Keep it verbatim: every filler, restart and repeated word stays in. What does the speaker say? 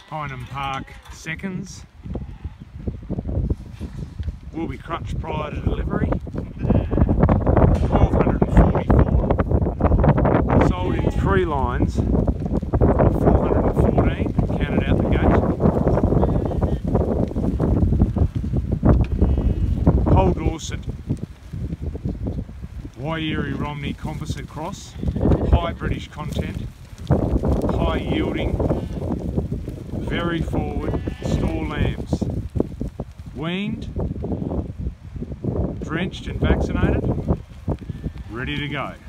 Hynam Park seconds. Will be crunched prior to delivery. twelve forty-four. Sold in three lines. four hundred fourteen. Counted out the gate. Whole Dorset. Wairiri Romney composite cross. High British content. High yielding. Very forward. Store lambs. Weaned. Drenched and vaccinated, ready to go.